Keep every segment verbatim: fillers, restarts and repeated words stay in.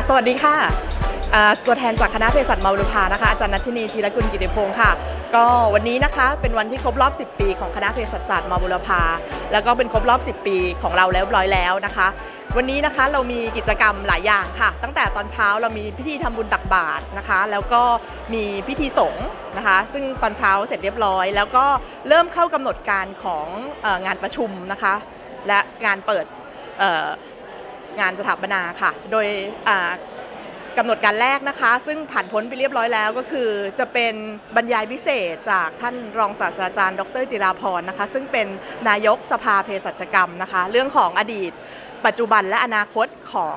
สวัสดีค่ะตัวแทนจากคณะเภสัชมาบุรพานะคะอาจารย์ณัฐินีธีรกุลกิติพงศ์ค่ะก็วันนี้นะคะเป็นวันที่ครบรอบสิบปีของคณะเภสัชศาสตร์มาบุรพาแล้วก็เป็นครบรอบสิบปีของเราแล้วร้อยแล้วนะคะวันนี้นะคะเรามีกิจกรรมหลายอย่างค่ะตั้งแต่ตอนเช้าเรามีพิธีทำบุญตักบาตรนะคะแล้วก็มีพิธีสงฆ์นะคะซึ่งตอนเช้าเสร็จเรียบร้อยแล้วก็เริ่มเข้ากำหนดการของงานประชุมนะคะและงานเปิดงานสถาปนาค่ะโดยกำหนดการแรกนะคะซึ่งผ่านพ้นไปเรียบร้อยแล้วก็คือจะเป็นบรรยายพิเศษจากท่านรองศาสตราจารย์ดรจิราพรนะคะซึ่งเป็นนายกสภาเภสัชกรรมนะคะเรื่องของอดีตปัจจุบันและอนาคตของ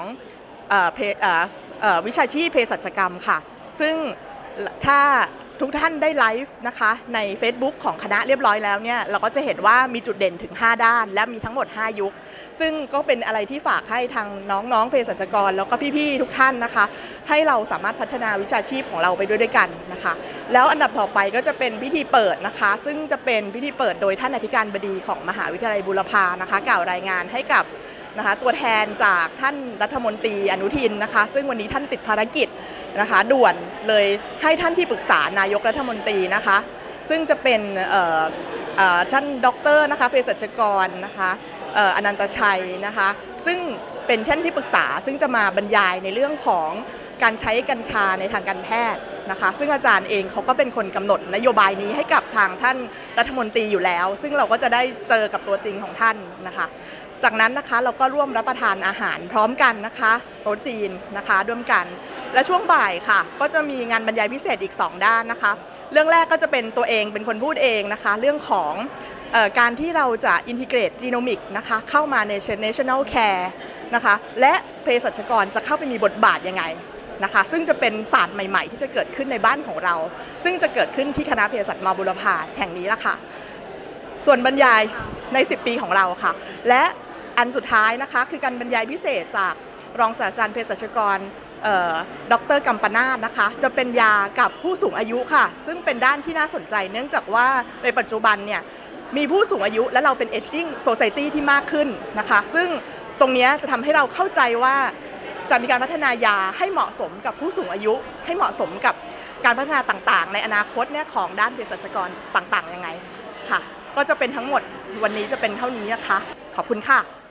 วิชาชีพเภสัชกรรมค่ะซึ่งถ้าทุกท่านได้ไลฟ์นะคะใน Facebook ของคณะเรียบร้อยแล้วเนี่ยเราก็จะเห็นว่ามีจุดเด่นถึงห้าด้านและมีทั้งหมดห้ายุคซึ่งก็เป็นอะไรที่ฝากให้ทางน้องๆเภสัชกรแล้วก็พี่ๆทุกท่านนะคะให้เราสามารถพัฒนาวิชาชีพของเราไปด้วยด้วยกันนะคะแล้วอันดับต่อไปก็จะเป็นพิธีเปิดนะคะซึ่งจะเป็นพิธีเปิดโดยท่านอธิการบดีของมหาวิทยาลัยบูรพานะคะกล่าวรายงานให้กับนะคะตัวแทนจากท่านรัฐมนตรีอนุทินนะคะซึ่งวันนี้ท่านติดภารกิจนะคะด่วนเลยให้ท่านที่ปรึกษานายกรัฐมนตรีนะคะซึ่งจะเป็นท่านด็อกเตอร์นะคะเภสัชกรนะคะอนันตชัยนะคะซึ่งเป็นท่านที่ปรึกษาซึ่งจะมาบรรยายในเรื่องของการใช้กัญชาในทางการแพทย์นะคะซึ่งอาจารย์เองเขาก็เป็นคนกำหนดนโยบายนี้ให้กับทางท่านรัฐมนตรีอยู่แล้วซึ่งเราก็จะได้เจอกับตัวจริงของท่านนะคะจากนั้นนะคะเราก็ร่วมรับประทานอาหารพร้อมกันนะคะโต๊ะจีนนะคะร่วมกันและช่วงบ่ายค่ะก็จะมีงานบรรยายพิเศษอีกสองด้านนะคะเรื่องแรกก็จะเป็นตัวเองเป็นคนพูดเองนะคะเรื่องของเอ่อการที่เราจะอินทิเกรตจีโนมิกนะคะเข้ามาใน National Care นะคะและเภสัชกรจะเข้าไปมีบทบาทยังไงนะคะซึ่งจะเป็นศาสตร์ใหม่ๆที่จะเกิดขึ้นในบ้านของเราซึ่งจะเกิดขึ้นที่คณะเภสัชมาบุรพาแห่งนี้ละค่ะส่วนบรรยายในสิบปีของเราค่ะและอันสุดท้ายนะคะคือการบรรยายพิเศษจากรองศาสตราจารย์เภสัชกรดร.กัมปนาทนะคะจะเป็นยากับผู้สูงอายุค่ะซึ่งเป็นด้านที่น่าสนใจเนื่องจากว่าในปัจจุบันเนี่ยมีผู้สูงอายุและเราเป็น Aging Society ที่มากขึ้นนะคะซึ่งตรงนี้จะทำให้เราเข้าใจว่าจะมีการพัฒนายาให้เหมาะสมกับผู้สูงอายุให้เหมาะสมกับการพัฒนาต่างๆในอนาคตเนี่ยของด้านเภสัชกรต่างๆยังไงค่ะก็จะเป็นทั้งหมดวันนี้จะเป็นเท่านี้นะคะขอบคุณค่ะ